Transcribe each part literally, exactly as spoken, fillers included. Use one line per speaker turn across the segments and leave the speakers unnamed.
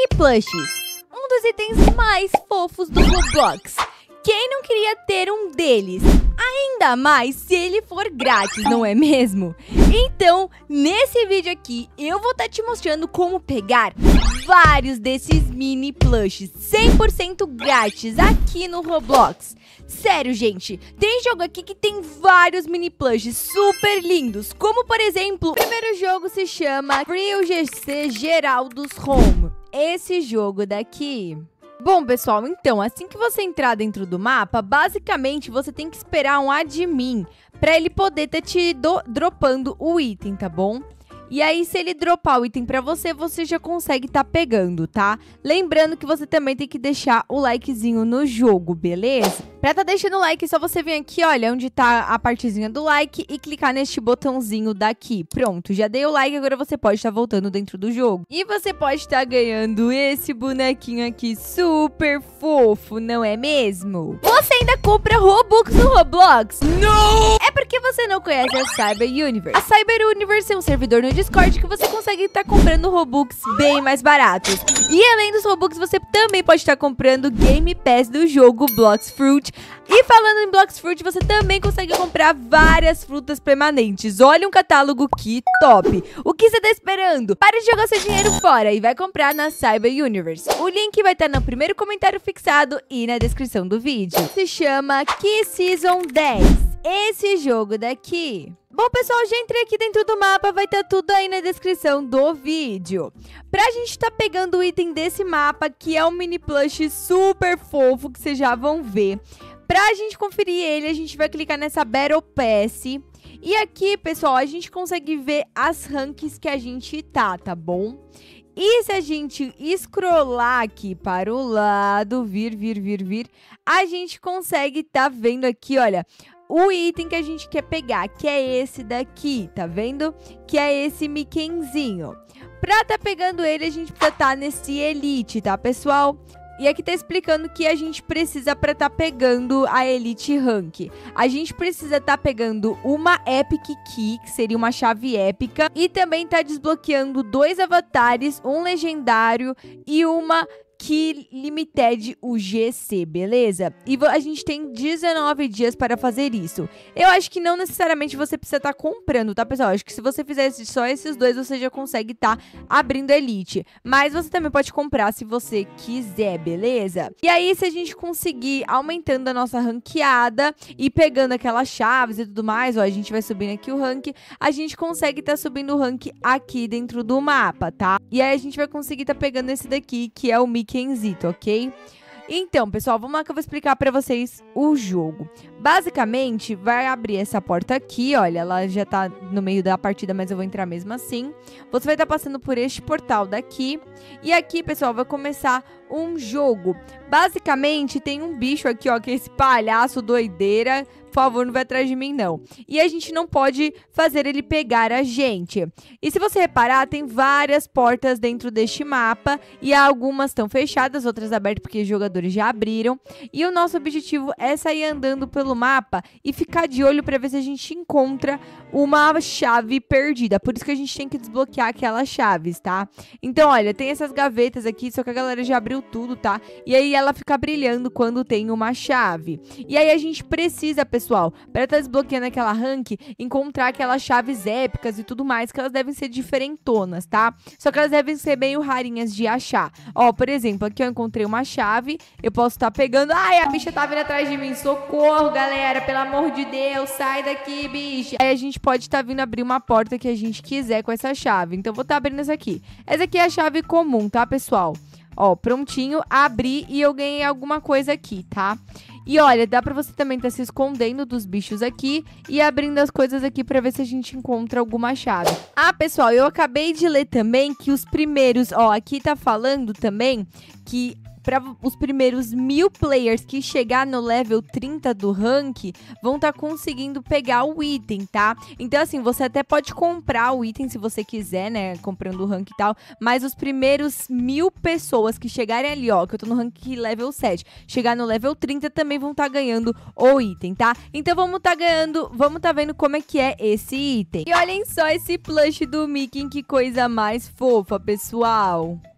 Mini plushes, um dos itens mais fofos do Roblox. Quem não queria ter um deles? Ainda mais se ele for grátis, não é mesmo? Então, nesse vídeo aqui, eu vou estar te mostrando como pegar vários desses mini plushes cem por cento grátis aqui no Roblox. Sério, gente, tem jogo aqui que tem vários mini plushes super lindos, como por exemplo, o primeiro jogo se chama Free U G C Geraldo's Home. Esse jogo daqui. Bom, pessoal, então, assim que você entrar dentro do mapa, basicamente você tem que esperar um admin para ele poder estar te do dropando o item, tá bom? E aí, se ele dropar o item pra você, você já consegue tá pegando, tá? Lembrando que você também tem que deixar o likezinho no jogo, beleza? Pra tá deixando o like, é só você vir aqui, olha, onde tá a partezinha do like e clicar neste botãozinho daqui. Pronto, já dei o like, agora você pode estar voltando dentro do jogo. E você pode estar ganhando esse bonequinho aqui super fofo, não é mesmo? Você ainda compra Robux no Roblox? Não! É porque você não conhece a Cyber Universe. A Cyber Universe é um servidor no Discord que você consegue estar comprando Robux bem mais baratos. E além dos Robux, você também pode estar comprando Game Pass do jogo Blox Fruit. E falando em Blox Fruit, você também consegue comprar várias frutas permanentes. Olha um catálogo que top! O que você tá esperando? Para de jogar seu dinheiro fora e vai comprar na Cyber Universe. O link vai estar no primeiro comentário fixado e na descrição do vídeo. Se chama Key Season dez. Esse jogo daqui. Bom, pessoal, já entrei aqui dentro do mapa, vai estar tudo aí na descrição do vídeo. Pra gente tá pegando o item desse mapa, que é um mini plush super fofo, que vocês já vão ver. Pra gente conferir ele, a gente vai clicar nessa Battle Pass. E aqui, pessoal, a gente consegue ver as ranks que a gente tá, tá bom? E se a gente scrollar aqui para o lado, vir, vir, vir, vir, a gente consegue tá vendo aqui, olha, o item que a gente quer pegar, que é esse daqui, tá vendo? Que é esse Mickeyzinho. Pra tá pegando ele, a gente precisa tá nesse Elite, tá, pessoal? E aqui tá explicando que a gente precisa pra tá pegando a Elite Rank. A gente precisa tá pegando uma Epic Key, que seria uma chave épica. E também tá desbloqueando dois avatares, um legendário e uma Key Limited U G C, beleza? E a gente tem dezenove dias para fazer isso. Eu acho que não necessariamente você precisa estar comprando, tá, pessoal? Eu acho que se você fizer só esses dois, você já consegue estar abrindo Elite. Mas você também pode comprar se você quiser, beleza? E aí, se a gente conseguir aumentando a nossa ranqueada e pegando aquelas chaves e tudo mais, ó, a gente vai subindo aqui o rank, a gente consegue estar subindo o rank aqui dentro do mapa, tá? E aí a gente vai conseguir estar pegando esse daqui, que é o Mickeyzito, ok? Então, pessoal, vamos lá que eu vou explicar pra vocês o jogo. Basicamente, vai abrir essa porta aqui, olha, ela já tá no meio da partida, mas eu vou entrar mesmo assim. Você vai estar passando por este portal daqui. E aqui, pessoal, vai começar um jogo. Basicamente, tem um bicho aqui, ó, que é esse palhaço doideira. Por favor, não vai atrás de mim, não. E a gente não pode fazer ele pegar a gente. E se você reparar, tem várias portas dentro deste mapa. E algumas estão fechadas, outras abertas porque os jogadores já abriram. E o nosso objetivo é sair andando pelo mapa e ficar de olho para ver se a gente encontra uma chave perdida. Por isso que a gente tem que desbloquear aquelas chaves, tá? Então, olha, tem essas gavetas aqui, só que a galera já abriu tudo, tá? E aí ela fica brilhando quando tem uma chave. E aí a gente precisa, pessoal, Pessoal, para estar desbloqueando aquela rank, encontrar aquelas chaves épicas e tudo mais, que elas devem ser diferentonas, tá? Só que elas devem ser meio rarinhas de achar. Ó, por exemplo, aqui eu encontrei uma chave, eu posso estar pegando... Ai, a bicha tá vindo atrás de mim, socorro, galera, pelo amor de Deus, sai daqui, bicha. Aí a gente pode estar vindo abrir uma porta que a gente quiser com essa chave, então eu vou estar abrindo essa aqui. Essa aqui é a chave comum, tá, pessoal? Ó, prontinho, abri e eu ganhei alguma coisa aqui, tá? E olha, dá pra você também estar tá se escondendo dos bichos aqui e abrindo as coisas aqui pra ver se a gente encontra alguma chave. Ah, pessoal, eu acabei de ler também que os primeiros... Ó, aqui tá falando também que... para os primeiros mil players que chegar no level trinta do rank, vão estar tá conseguindo pegar o item, tá? Então, assim, você até pode comprar o item se você quiser, né? Comprando o rank e tal. Mas os primeiros mil pessoas que chegarem ali, ó, que eu tô no rank level sete, chegar no level trinta também vão estar tá ganhando o item, tá? Então, vamos tá ganhando, vamos tá vendo como é que é esse item. E olhem só esse plush do Mickey, que coisa mais fofa, pessoal.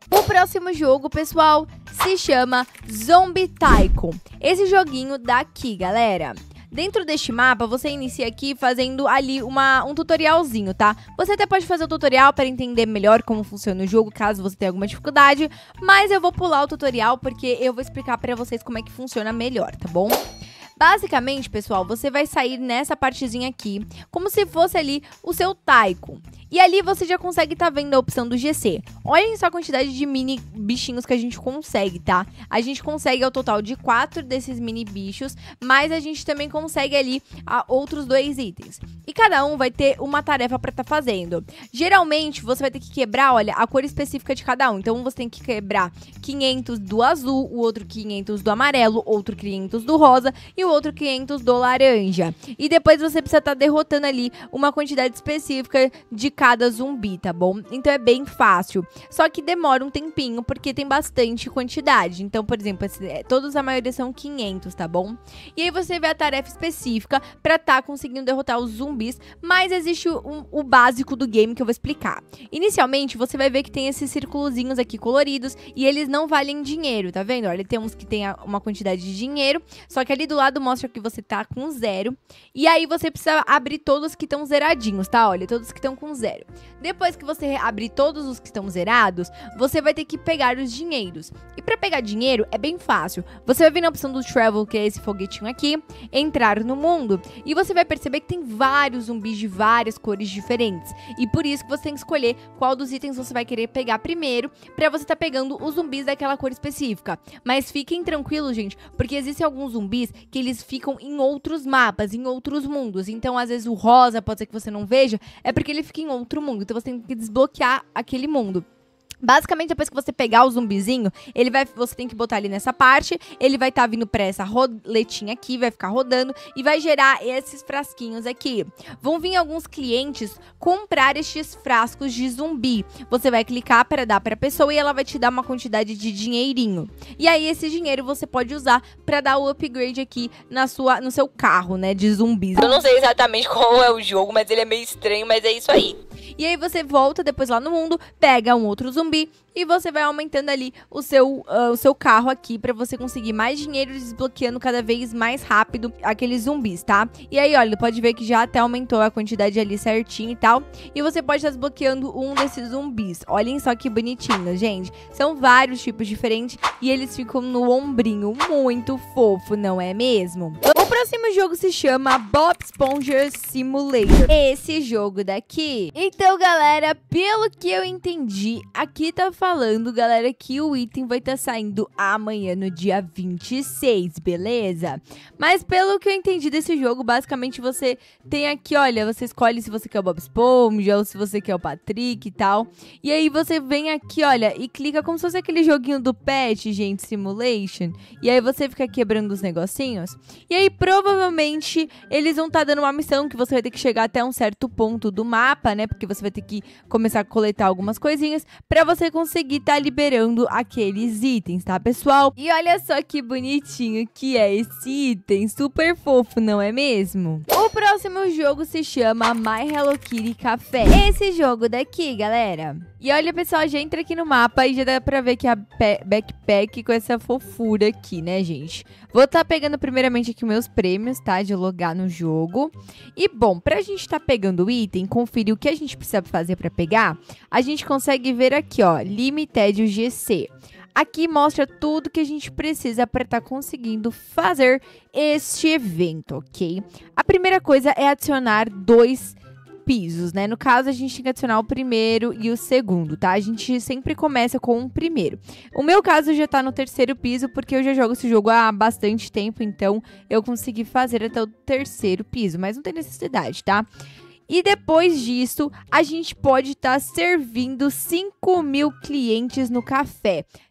O próximo jogo, pessoal, se chama Zombie Tycoon. Esse joguinho daqui, galera. Dentro deste mapa, você inicia aqui fazendo ali uma, um tutorialzinho, tá? Você até pode fazer o tutorial para entender melhor como funciona o jogo, caso você tenha alguma dificuldade. Mas eu vou pular o tutorial porque eu vou explicar para vocês como é que funciona melhor, tá bom? Basicamente, pessoal, você vai sair nessa partezinha aqui, como se fosse ali o seu Tycoon. E ali você já consegue estar tá vendo a opção do G C. Olhem só a quantidade de mini bichinhos que a gente consegue, tá? A gente consegue ao total de quatro desses mini bichos, mas a gente também consegue ali a, outros dois itens. E cada um vai ter uma tarefa para estar tá fazendo. Geralmente, você vai ter que quebrar, olha, a cor específica de cada um. Então, você tem que quebrar quinhentos do azul, o outro quinhentos do amarelo, outro quinhentos do rosa e o outro quinhentos do laranja. E depois você precisa estar tá derrotando ali uma quantidade específica de cada zumbi, tá bom? Então é bem fácil. Só que demora um tempinho, porque tem bastante quantidade. Então, por exemplo, esse, é, todos a maioria são quinhentos, tá bom? E aí você vê a tarefa específica pra estar tá conseguindo derrotar os zumbis, mas existe um, o básico do game que eu vou explicar. Inicialmente, você vai ver que tem esses círculozinhos aqui coloridos e eles não valem dinheiro, tá vendo? Olha, tem uns que tem uma quantidade de dinheiro, só que ali do lado mostra que você tá com zero. E aí você precisa abrir todos que estão zeradinhos, tá? Olha, todos que estão com zero. Depois que você abrir todos os que estão zerados, você vai ter que pegar os dinheiros. E para pegar dinheiro é bem fácil. Você vai vir na opção do Travel, que é esse foguetinho aqui, entrar no mundo. E você vai perceber que tem vários zumbis de várias cores diferentes. E por isso que você tem que escolher qual dos itens você vai querer pegar primeiro, para você estar tá pegando os zumbis daquela cor específica. Mas fiquem tranquilos, gente, porque existem alguns zumbis que eles ficam em outros mapas, em outros mundos. Então, às vezes o rosa pode ser que você não veja, é porque ele fica em outro mundo. Então, você tem que desbloquear aquele mundo. Basicamente, depois que você pegar o zumbizinho, ele vai, você tem que botar ali nessa parte, ele vai estar tá vindo pra essa roletinha aqui, vai ficar rodando e vai gerar esses frasquinhos aqui. Vão vir alguns clientes comprar estes frascos de zumbi. Você vai clicar para dar pra pessoa e ela vai te dar uma quantidade de dinheirinho. E aí, esse dinheiro você pode usar pra dar o upgrade aqui na sua, no seu carro, né, de zumbis.
Eu não sei exatamente qual é o jogo, mas ele é meio estranho, mas é isso aí.
E aí você volta depois lá no mundo, pega um outro zumbi e você vai aumentando ali o seu, uh, o seu carro aqui pra você conseguir mais dinheiro, desbloqueando cada vez mais rápido aqueles zumbis, tá? E aí, olha, pode ver que já até aumentou a quantidade ali certinho e tal. E você pode estar desbloqueando um desses zumbis. Olhem só que bonitinho, gente. São vários tipos diferentes e eles ficam no ombrinho, muito fofo, não é mesmo? O próximo jogo se chama Bob Esponja Simulator. Esse jogo daqui. Então, galera, pelo que eu entendi, aqui tá falando, galera, que o item vai estar tá saindo amanhã no dia vinte e seis, beleza? Mas pelo que eu entendi desse jogo, basicamente você tem aqui, olha, você escolhe se você quer o Bob Esponja ou se você quer o Patrick e tal. E aí você vem aqui, olha, e clica como se fosse aquele joguinho do Pet, gente, Simulation. E aí você fica quebrando os negocinhos. E aí provavelmente eles vão estar tá dando uma missão que você vai ter que chegar até um certo ponto do mapa, né? Porque você vai ter que começar a coletar algumas coisinhas pra você conseguir estar tá liberando aqueles itens, tá, pessoal? E olha só que bonitinho que é esse item, super fofo, não é mesmo? O próximo jogo se chama My Hello Kitty Café. Esse jogo daqui, galera. E olha, pessoal, já entra aqui no mapa e já dá pra ver que a backpack com essa fofura aqui, né, gente? Vou estar tá pegando primeiramente aqui meus prêmios, tá? De logar no jogo. E, bom, pra gente tá pegando o item, conferir o que a gente precisa fazer pra pegar, a gente consegue ver aqui, ó, Limited G C. Aqui mostra tudo que a gente precisa para estar tá conseguindo fazer este evento, ok? A primeira coisa é adicionar dois pisos, né? No caso, a gente tem que adicionar o primeiro e o segundo, tá? A gente sempre começa com o primeiro. O meu caso já tá no terceiro piso, porque eu já jogo esse jogo há bastante tempo, então eu consegui fazer até o terceiro piso, mas não tem necessidade, tá? E depois disso, a gente pode estar tá servindo cinco mil clientes no café.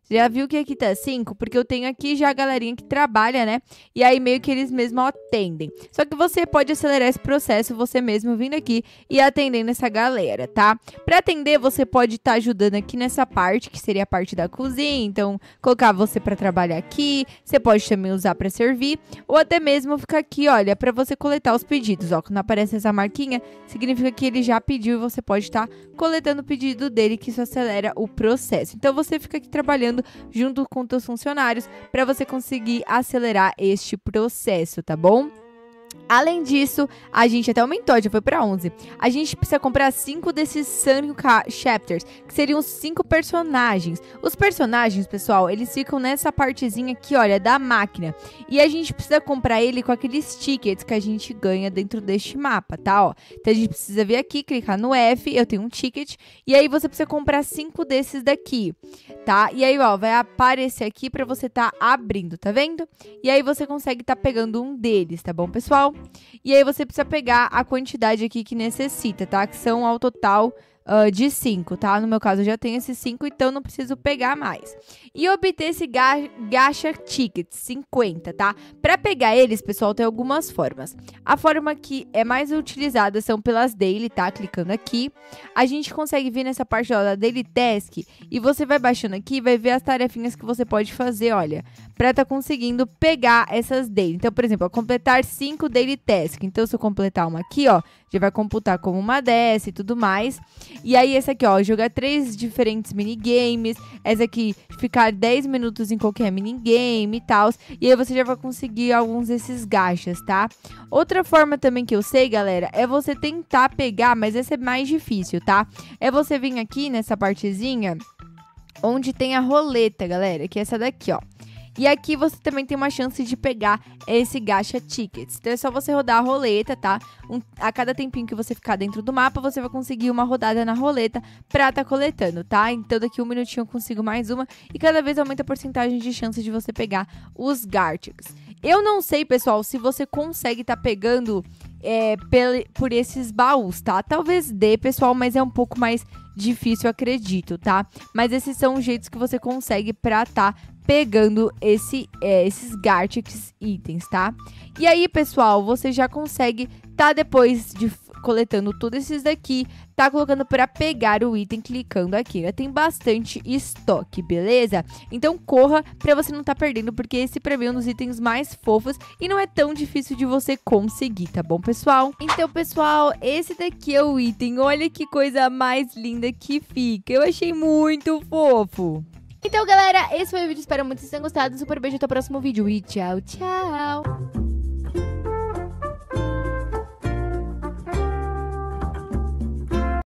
Já viu que aqui tá cinco? Porque eu tenho aqui já a galerinha que trabalha, né? E aí meio que eles mesmos atendem. Só que você pode acelerar esse processo você mesmo vindo aqui e atendendo essa galera, tá? Pra atender, você pode estar tá ajudando aqui nessa parte, que seria a parte da cozinha. Então, colocar você pra trabalhar aqui. Você pode também usar pra servir. Ou até mesmo ficar aqui, olha, pra você coletar os pedidos. Ó, quando aparece essa marquinha, significa que ele já pediu e você pode estar tá coletando o pedido dele, que isso acelera o processo. Então, você fica aqui trabalhando junto com os funcionários para você conseguir acelerar este processo, tá bom? Além disso, a gente até aumentou, já foi para onze. A gente precisa comprar cinco desses Sun Chapters, que seriam cinco personagens. Os personagens, pessoal, eles ficam nessa partezinha aqui, olha, da máquina. E a gente precisa comprar ele com aqueles tickets que a gente ganha dentro deste mapa, tá? Ó, então a gente precisa vir aqui, clicar no F, eu tenho um ticket, e aí você precisa comprar cinco desses daqui, tá? E aí, ó, vai aparecer aqui para você tá abrindo, tá vendo? E aí você consegue tá pegando um deles, tá bom, pessoal? E aí você precisa pegar a quantidade aqui que necessita, tá? Que são ao total uh, de cinco, tá? No meu caso eu já tenho esses cinco, então não preciso pegar mais. E obter esse ga gacha tickets, cinquenta, tá? Para pegar eles, pessoal, tem algumas formas. A forma que é mais utilizada são pelas daily, tá? Clicando aqui. A gente consegue vir nessa parte ó, da daily task e você vai baixando aqui e vai ver as tarefinhas que você pode fazer, olha, para tá conseguindo pegar essas daily. Então, por exemplo, ó, completar cinco daily tasks. Então, se eu completar uma aqui, ó, já vai computar como uma dessa e tudo mais. E aí, essa aqui, ó, jogar três diferentes minigames. Essa aqui, ficar dez minutos em qualquer minigame e tal. E aí, você já vai conseguir alguns desses gachas, tá? Outra forma também que eu sei, galera, é você tentar pegar, mas essa é mais difícil, tá? É você vir aqui nessa partezinha onde tem a roleta, galera, que é essa daqui, ó. E aqui você também tem uma chance de pegar esse gacha tickets. Então é só você rodar a roleta, tá? Um, a cada tempinho que você ficar dentro do mapa, você vai conseguir uma rodada na roleta pra tá coletando, tá? Então daqui um minutinho eu consigo mais uma. E cada vez aumenta a porcentagem de chance de você pegar os Gartics. Eu não sei, pessoal, se você consegue tá pegando é, por esses baús, tá? Talvez dê, pessoal, mas é um pouco mais difícil, acredito, tá? Mas esses são os jeitos que você consegue pra tá pegando esse, é, esses Gartics itens, tá? E aí, pessoal, você já consegue tá depois de coletando todos esses daqui, tá colocando para pegar o item clicando aqui. Já tem bastante estoque, beleza? Então corra para você não tá perdendo, porque esse pra mim é um dos itens mais fofos e não é tão difícil de você conseguir, tá bom, pessoal? Então, pessoal, esse daqui é o item. Olha que coisa mais linda que fica. Eu achei muito fofo. Então, galera, esse foi o vídeo. Espero muito que vocês tenham gostado. Um super beijo, até o próximo vídeo e tchau, tchau!